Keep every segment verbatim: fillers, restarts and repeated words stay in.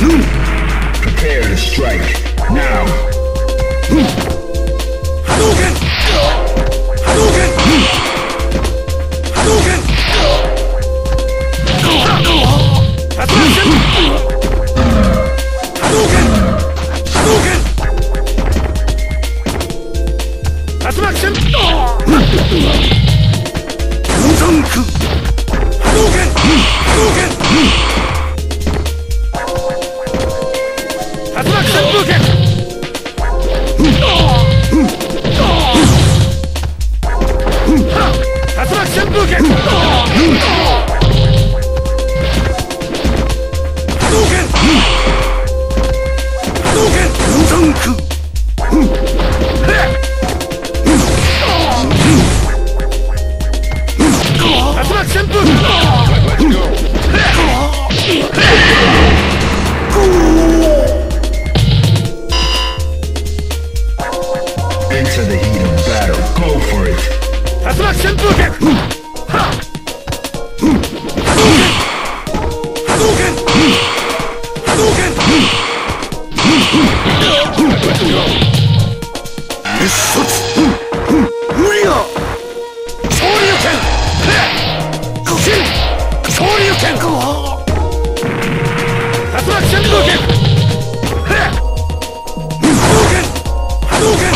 Prepare to strike now. Hadouken! Hadouken! Hadouken! Hadouken! Hadouken! Hadouken! Hadouken! Muzanku! Hadouken! Hadouken! Hadouken! Hadouken! Hadouken! Hadouken! Hadouken! Muzanku! Hadouken! Let's go. Into the heat of battle. Go for it. Hadouken! Hadouken! Hadouken! Let's go. 一卒無理だ昇竜拳呼吸昇竜拳竜巻旋風拳波動拳波動拳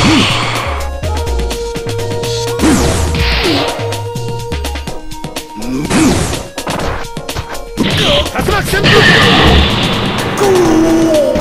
竜巻旋風拳ゴー